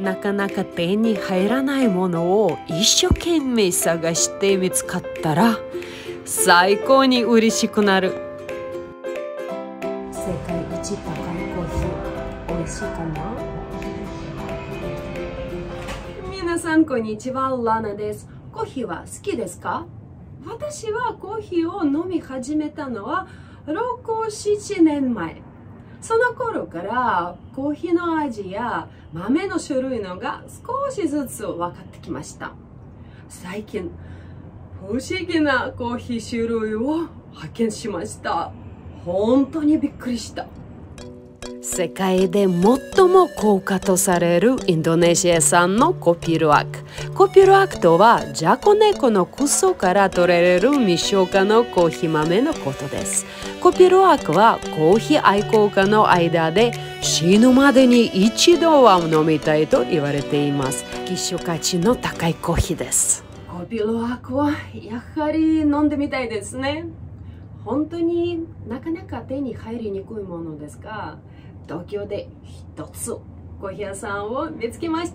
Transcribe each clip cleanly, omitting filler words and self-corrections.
なかなか手に入らないものを一生懸命探して見つかったら最高に嬉しくなる。世界一高いコーヒー、美味しいかな？皆さんこんにちは、ラナです。コーヒーは好きですか？私はコーヒーを飲み始めたのは6、7年前。その頃からコーヒーの味や豆の種類のが少しずつ分かってきました。最近、不思議なコーヒー種類を発見しました。本当にびっくりした。世界で最も高価とされるインドネシア産のコピルアク。コピルアクとはジャコネコのクソから取れる未消化のコーヒー豆のことです。コピルアクはコーヒー愛好家の間で死ぬまでに一度は飲みたいと言われています。希少価値の高いコーヒーです。コピルアクはやはり飲んでみたいですね。本当になかなか手に入りにくいものですが、東京で一つコーヒー屋さんを見つけました。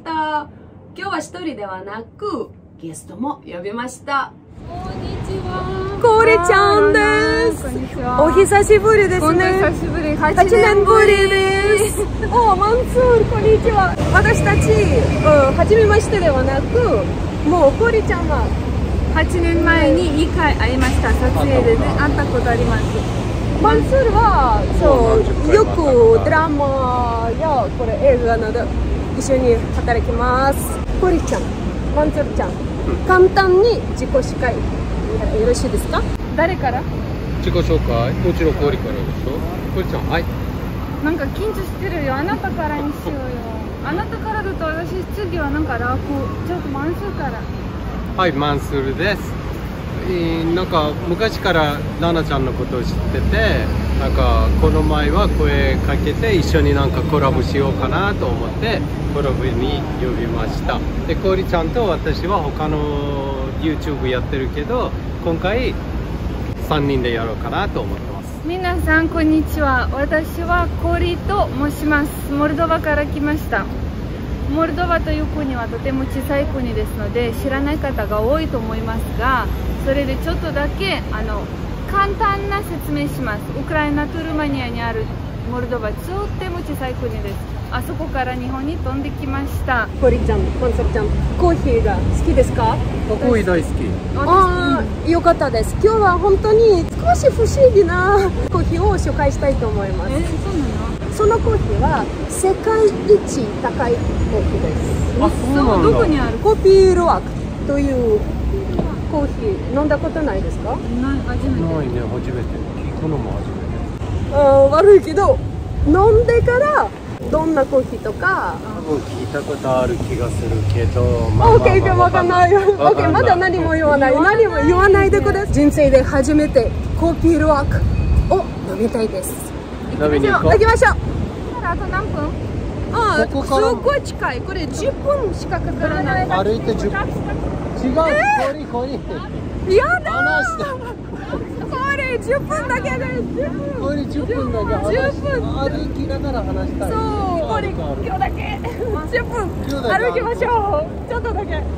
今日は一人ではなくゲストも呼びました。こんにちは。コリちゃんです。お久しぶりですね。 久しぶり。 8年ぶりです。お、マンスール、こんにちは。私たち、初めましてではなく、もうコリちゃんは 8年前に2回会いました。撮影でね、会ったことあります。 マンスールはそうよくドラマやこれ映画など一緒に働きます。コリちゃん、マンスールちゃん、簡単に自己紹介よろしいですか？ 誰から？ 自己紹介、もちろんコリからでしょ。コリちゃん、はい。 なんか緊張してるよ。あなたからにしようよ。あなたからだと私次はなんか楽。ちょっとマンスールから。 はい、マンスールです。なんか昔からラナちゃんのことを知ってて、なんかこの前は声かけて一緒になんかコラボしようかなと思ってコラボに呼びました。で、コリちゃんと私は他の YouTube やってるけど、今回3人でやろうかなと思ってます。 皆さんこんにちは。私はコリと申します。モルドバから来ました。モルドバという国はとても小さい国ですので知らない方が多いと思いますが、それでちょっとだけ簡単な説明します。ウクライナとルーマニアにあるモルドバ、とっても小さい国です。あそこから日本に飛んできました。 コリちゃん、マンスールちゃん、コーヒーが好きですか？ コーヒー大好き。 ああ、よかったです。今日は本当に少し不思議なコーヒーを紹介したいと思います。 そうなの？ そのコーヒーは世界一高いコーヒーです。 あ、そうなんだ。 どこにある？ コピルアクというコーヒー飲んだことないですか？ 初めて。 ないね、初めて。聞くのも初めて。 悪いけど飲んでからどんなコーヒーとか多分聞いたことある気がするけど、 オッケー、わかんないよ。オッケー、まだ何も言わない。何も言わないでください。人生で初めてコピルアクを飲みたいです。 飲みに行こう。 行きましょう。 あと何分？ すここからごい近い。これ10分しかかからない。 歩いて10分。違う、コリ。 やだ話して。 これ10分だけです。 これ10分だけ。 10分。 歩きながら話したい。 そう、これ今日だけ10分歩きましょう。ちょっとだけ。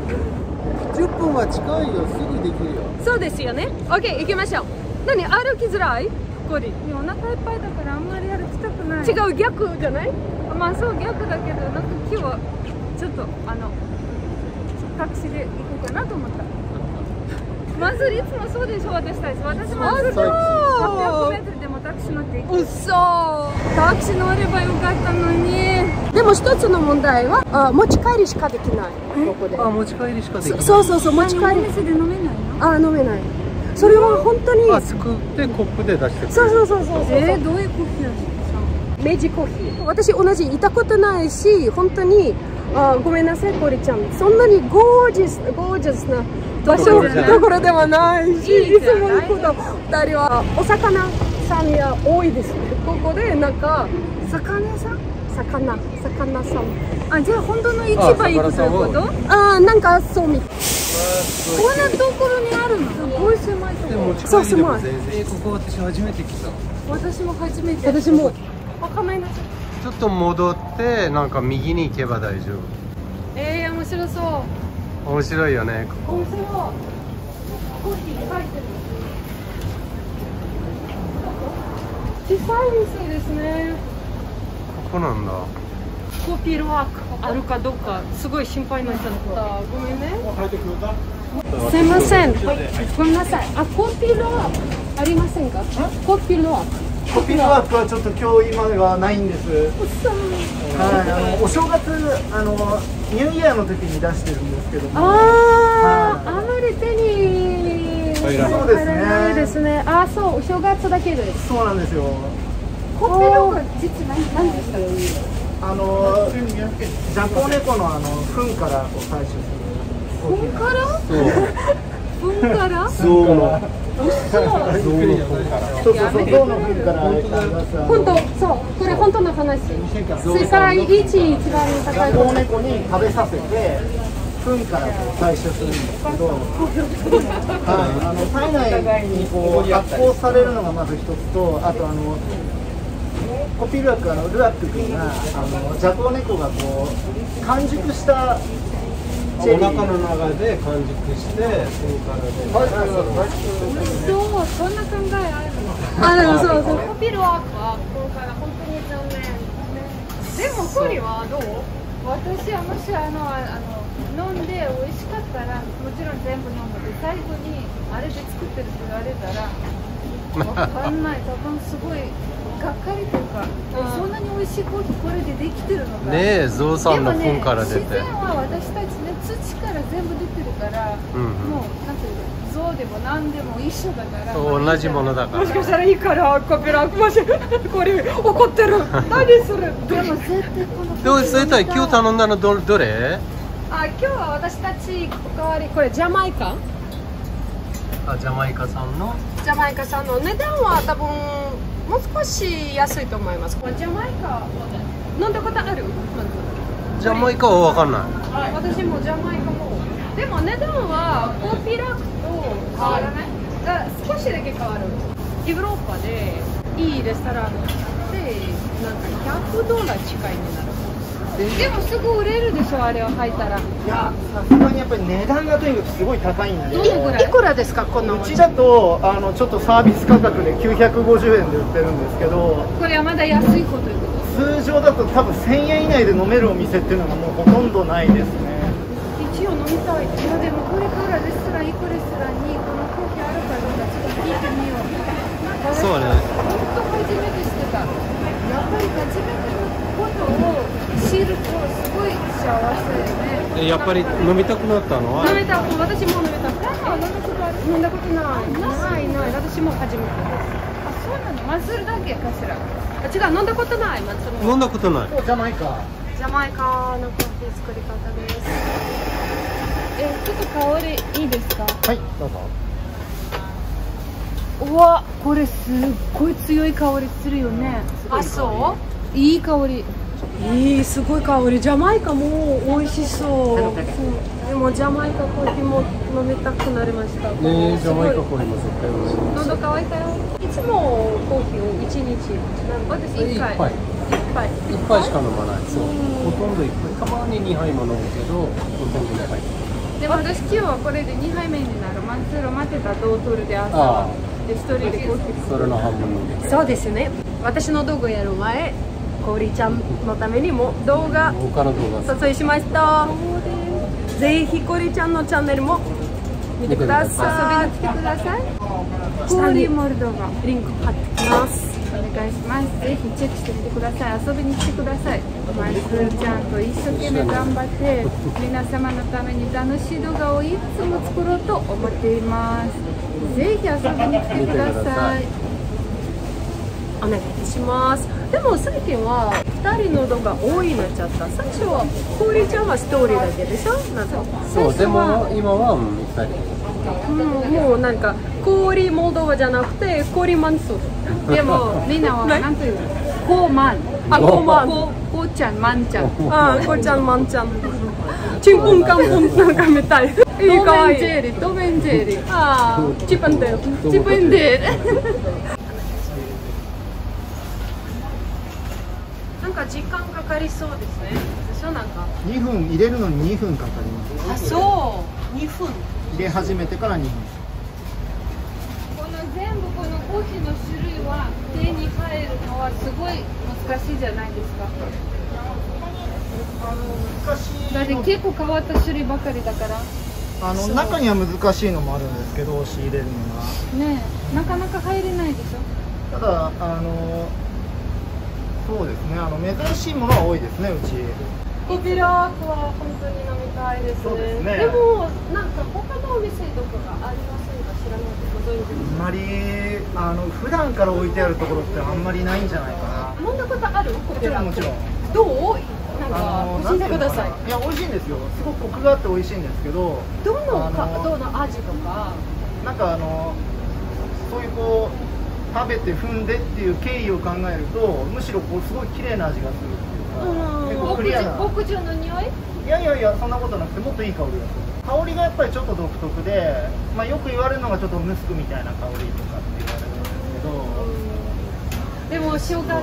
10分は近いよ、すぐできるよ。 そうですよね。オッケー、行きましょう。何、歩きづらい？これ。 お腹いっぱいだからあんまり歩きたくない。 違う、逆じゃない？ まあそう逆だけど、なんか今日はちょっとタクシーで行こうかなと思った。まずいつもそうでしょ、私たち。私も800メートルでもタクシー乗って行く。 嘘。 タクシー乗ればよかったのに。 でも一つの問題は持ち帰りしかできない。ここで。 あ、持ち帰りしかできない。 そうそうそう、持ち帰り。 お店で飲めないの？ 飲めない。それは本当に。 すくってコップで出してくる。 そう。 どういうコーヒー味？ 明治コーヒー。私同じ行ったことないし、本当にごめんなさい、コリちゃん。そんなにゴージャスな場所どころではないし、いつも行くと2人はお魚さんが多いですね。ここでなんか魚屋さん？ 魚さん。 じゃあ本当の市場行くということ？ なんかそうみたい。 こんなところにあるの？すごい狭いところ。 そう狭い。 ここ私初めて来た。 私も初めて。 私も。 お構いなさい。 ちょっと戻ってなんか右に行けば大丈夫。 白そう。 面白いよね。 面白い。コーヒー書いてる。小さい店ですね。 ここなんだ。 コピーワークあるかどうかすごい心配になっちゃった。ごめんね。すいません。ごめんなさい。あ、コピーワークありませんか？コピーワーク。 コピーワークはちょっと今日今はないんです。はい、お正月ニューイヤーの時に出してるんですけども。 ああ、あまり手にそうですね。 ないですね。あ、そう、お正月だけです。 そうなんですよ。 コピーワーク実は何でしたか？ ジャコネコの糞からこう採取する。 糞から？糞から？ そう。そうやめてくれる。 象の糞から本当、そう、これ本当の話。世界一番高い。 ジャコネコに食べさせて糞からこう採取するんですけど、体内にこう発酵されるのがまず一つと、あとコピールアックルアック君がジャコネコがこう完熟したお腹の中で完熟して糞からで。 そう、そんな考えあるの。 あ、でもそうそう。 コピーワークはここから本当に残念。でもコリはどう？私はもし飲んで美味しかったらもちろん全部飲むで、最後にあれで作ってるって言われたらわかんない。多分すごいがっかりというか、そんなに美味しいコーヒーこれでできてるのか。 ねえ、ゾウさんの糞から出て。 自然は私たちね、土から全部出てるから、もうなんていうの、ゾウでも何でも一緒だから。 そう、同じものだから。 もしかしたらいいからコピーラークマシンこれ怒ってる。何する？ でも絶対この。 でもそれと今日頼んだのどれ？ あ、今日は私たちおかわりこれジャマイカ。 あ、ジャマイカ産の。 ジャマイカ産の値段は多分もう少し安いと思います。ジャマイカ飲んだことある？ ジャマイカは分かんない。 私もジャマイカも。でも値段はコーピーラックと変わらない。少しだけ変わる。ヨーロッパでいいレストランでなんか$100近いになる。 でもすぐ売れるでしょ、あれを履いたら。 いや、さすがにやっぱり値段がとにかくすごい高いんで。 いくらですか、こんなもうちだとちょっとサービス価格で950円で売ってるんですけど、 これはまだ安いこということ。 通常だと多分1000円以内で飲めるお店っていうのがもうほとんどないですね。 一応飲みたい。 いやでもこれからレストラン行くレストランにこのコーヒーあるかどうかちょっと聞いてみよう。 そうね。 本当初めてしてた。やっぱり初めてのことを知るとすごい幸せね。 やっぱり飲みたくなったのは？ 飲めた。私も飲めた。飲んだことない。ない。私も初めてです。 あ、そうなの。マズルだけかしら。 違う、飲んだことない。 飲んだことない。 ジャマイカ。 ジャマイカのコーヒー作り方です。 ちょっと香りいいですか？ はい、どうぞ。 うわ、これすっごい強い香りするよね。 あ、そう？ いい香り。 すごい香り。ジャマイカも美味しそう。でもジャマイカコーヒーも飲みたくなりました。 ジャマイカコーヒーも絶対美味しい。 喉乾いたよ。いつもコーヒーを1日。私1杯。 1杯しか飲まない。そう。ほとんど1杯。たまに2杯も飲むけど、ほとんど1杯。 でも私今日はこれで2杯目になる。マンツール待ってたドートルで朝は。で1人でコーヒー。 それの半分飲む。 そうですね。私の動画やる前、コーリーちゃんのためにも動画撮影しました。ぜひコーリーちゃんのチャンネルも見てください。 遊びに来てください。コ下にーリーモルドバリンク貼ってきます。 お願いします。ぜひチェックしてみてください。遊びに来てください。マイスーちゃんと一生懸命頑張って皆様のために楽しい動画をいつも作ろうと思っています。ぜひ遊びに来てください。 お願いします。でも最近は2人の動画多いなっちゃった。最初はコーリーちゃんはストーリーだけでしょ。 そう、でも今は2人。 もうなんかコーリーモルドバじゃなくてコーリーマンスー。 でもみんなは何というの？コーマン。 あ、コーマン。 コーちゃん、マンちゃん。 あ、コーちゃん、マンちゃん。チンプンカンプンなんかみたい。いいかわいい。 トメンジェリー。 ああ、チップンデー。 チップンデー。 なんか時間かかりそうですね。 しょ、なんか。 2分入れるのに2分かかります。 あ、そう。2分。 入れ始めてから2分。 この全部このコーヒーの種類は手に入るのはすごい難しいじゃないですか。 難しいだって結構変わった種類ばかりだから。 中には難しいのもあるんですけど、仕入れるのがねえ、なかなか入れないでしょ。 ただそうですね、珍しいものは多いですね、うち。 コピーラークは本当に飲みたいですね。 そうですね。 でもなんか他のお店とかがありませんか、知らないでご存知ですか。 あんまり普段から置いてあるところってあんまりないんじゃないかな。 飲んだことある？コピーラーク。 もちろん。 どう？なんか教えてください。 いや、美味しいんですよ。すごくコクがあって美味しいんですけど。 どの味とか。 なんかそういうこう食べて踏んでっていう経緯を考えると、むしろこうすごい綺麗な味がするっていうか、結構クリアな。 牧場の匂い？ いやいやいや、そんなことなくてもっといい香りがする。香りがやっぱりちょっと独特で、よく言われるのがちょっとムスクみたいな香りとかって言われるんですけど。 でも正月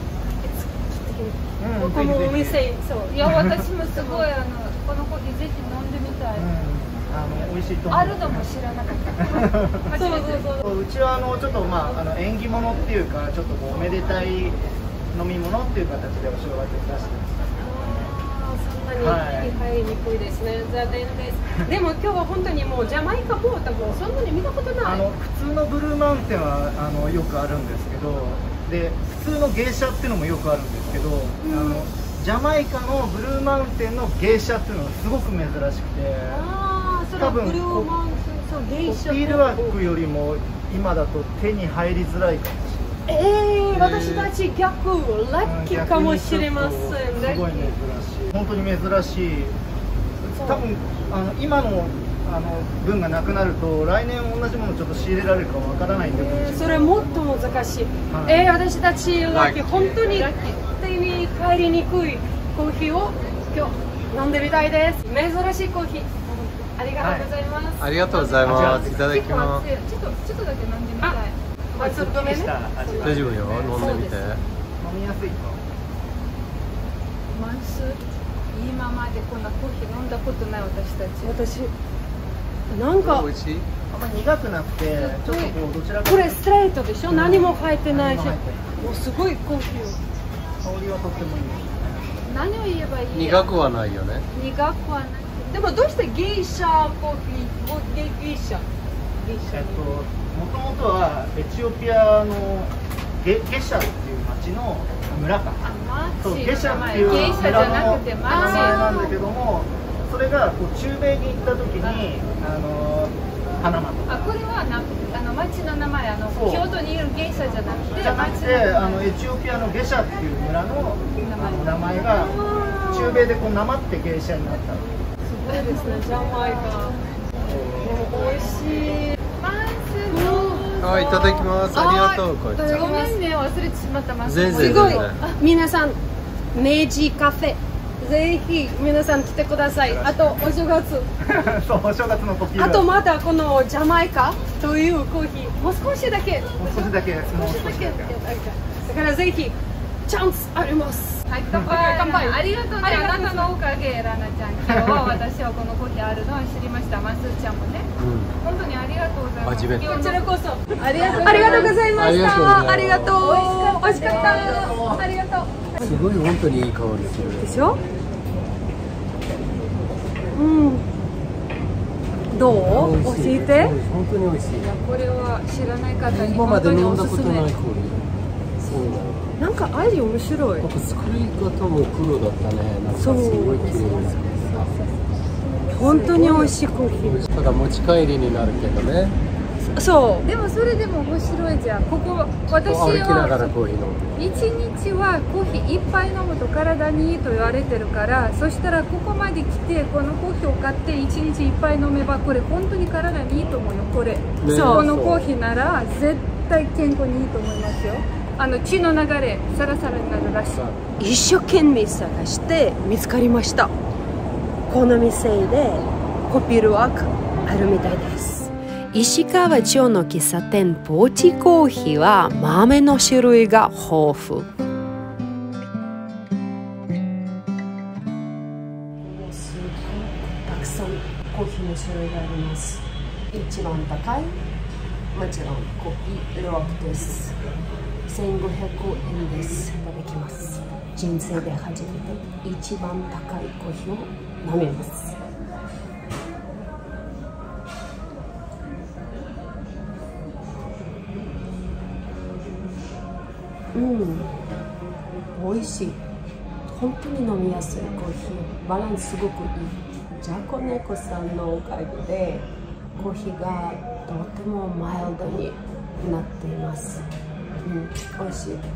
このお店、そう。 いや、私もすごいこのコーヒーぜひ飲んでみたい。 美味しいと思う。 あるのも知らなかった。 そうそうそう。 うちはちょっと縁起物っていうか、ちょっとこうおめでたい飲み物っていう形でお正月に出してます。 そんなに入りにくいですね。残念です。でも今日は本当にもうジャマイカポータブそんなに見たことない。 普通のブルーマウンテンはよくあるんですけど、で普通の芸者っていうのもよくあるんですけど、ジャマイカのブルーマウンテンの芸者っていうのがすごく珍しくて、 多分ブルーマウンテン、そう芸者。 コピーワークよりも今だと手に入りづらいかもしれない。 私たち逆ラッキーかもしれません。 すごい珍しい。本当に珍しい。多分今の分がなくなると来年同じものちょっと仕入れられるかわからないんで、 それもっと難しい。私たちラッキー、本当に手に入りにくいコーヒーを今日飲んでみたいです。珍しいコーヒーありがとうございます。 ありがとうございます。いただきます。 ちょっとだけ飲んでみたい。 ちょっとね。 大丈夫よ、飲んでみて。 飲みやすいか。 マス今までこんなコーヒー飲んだことない私。 なんか美味しい？ あんまり苦くなくて、ちょっとこうどちらかこれストレートでしょ。何も入ってないし、もうすごいコーヒー。 香りはとってもいい。 何を言えばいい？ 苦くはないよね。 苦くはない。 でもどうしてゲイシャコーヒー？ゲイシャ。 もともとはエチオピアのゲシャっていう町の村か。そうゲシャっていう村の名前なんだけども、それがこう中米に行った時にパナマとか。 これは町の名前京都にいるゲシャじゃなくてエチオピアのゲシャっていう村の名前が中米でこうなまってゲシャになった。 すごいですね、ジャマイカ。美味しい。 はい、いただきます。ありがとう。 ごめんね、忘れてしまった。 全然すごい。皆さん、明治カフェ。ぜひ皆さん来てください。あとお正月。 そう、お正月のコピー。 あとまだこのジャマイカというコーヒー、もう少しだけ。 もう少しだけ。 だからぜひチャンスあります。 はい、乾杯。乾杯。ありがとうね。あなたのおかげ、ラナちゃん。今日は私はこのコーヒーあるのを知りました。マスちゃんもね。本当にありがとうございます。 初めて。 こちらこそ。 ありがとうございました。ありがとう。 美味しかった。ありがとう。 すごい本当にいい香りする。 でしょ？どう？教えて。 本当に美味しい。 これは知らない方に今まで飲んだことない香り。そうだ。 なんか味面白い。 なんか作り方も黒だったね。なんかすごい綺麗。 本当に美味しいコーヒー。 ただ持ち帰りになるけどね。 そう。 でもそれでも面白いじゃん。ここ私歩きながらはコーヒー飲む。 1日はコーヒー1杯飲むと体にいいと言われてるから、そしたらここまで来てこのコーヒーを買って1日1杯飲めばこれ本当に体にいいと思うよ。これ、このコーヒーなら絶対健康にいいと思いますよ。血の流れサラサラになるらしい。 一生懸命探して見つかりました。この店でコピーワークあるみたいです。石川町の喫茶店ポーチコーヒーは豆の種類が豊富。 さんコーヒーの種類があります。一番高い、もちろんコーヒーロックです。1500円です。いただきます。人生で初めて一番高いコーヒーを飲みます。美味しい。本当に飲みやすいコーヒー。バランスすごくいい。ジャコネコさんのおかげでコーヒーがとてもマイルドになっています。美味しい。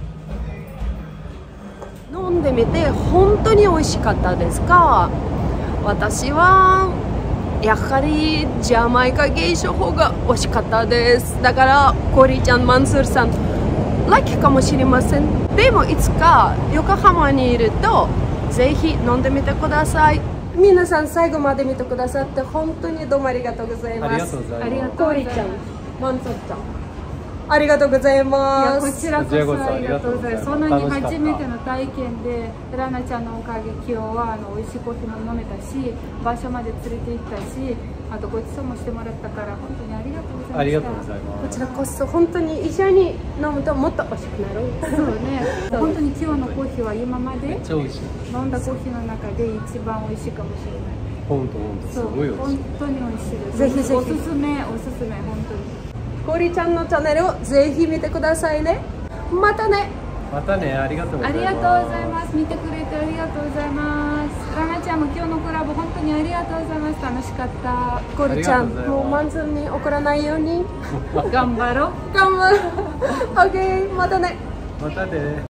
飲んでみて本当に美味しかったですか？私はやはりジャマイカゲイショ法が美味しかったです。だからコーリーちゃん、マンスールさんラッキーかもしれません。でもいつか横浜にいるとぜひ飲んでみてください。皆さん最後まで見てくださって本当にどうもありがとうございます。 ありがとうございます。 コーリーちゃん、マンソッちゃん、ありがとうございます。 こちらこそありがとうございます。そんなに初めての体験で、ラナちゃんのおかげ、今日は美味しいコーヒーも飲めたし、場所まで連れて行ったし、あとごちそうもしてもらったから、本当にありがとうございました。 ありがとうございます。 こちらこそ本当に一緒に飲むともっと美味しくなる。 そうね。本当に今日のコーヒーは今までめっちゃ美味しい。 飲んだコーヒーの中で一番美味しいかもしれない。 本当すごい美味しい。 本当に美味しいです。 ぜひぜひおすすめ本当に。 コーリーちゃんのチャンネルをぜひ見てくださいね。またね。 またね、ありがとうございます。 ありがとうございます。見てくれてありがとうございます。ラナちゃんも今日のコラボ本当にありがとうございます。楽しかった。 コーリーちゃん、もうマンスに怒らないように頑張ろう。 頑張る。オッケー、またね。 またね。